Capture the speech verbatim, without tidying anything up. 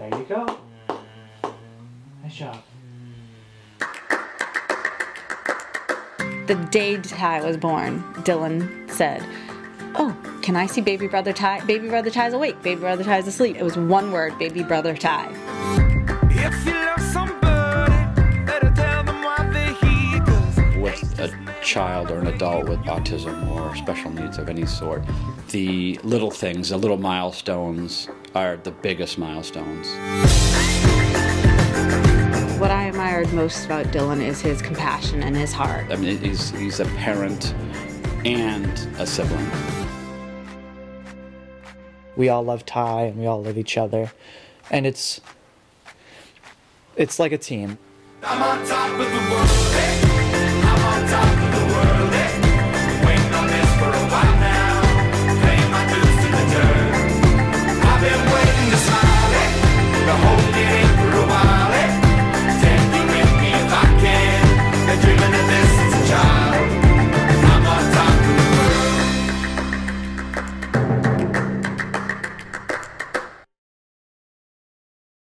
There you go. Nice job. The day Ty was born, Dylan said, "Oh, can I see baby brother Ty? Baby brother Ty's awake. Baby brother Ty's asleep." It was one word, baby brother Ty. If you love somebody, better tell them why they're here, 'cause with a child or an adult with autism or special needs of any sort, the little things, the little milestones are the biggest milestones. What I admired most about Dylan is his compassion and his heart. I mean, he's, he's a parent and a sibling. We all love Ty and we all love each other. And it's, it's like a team. I'm on top of the world.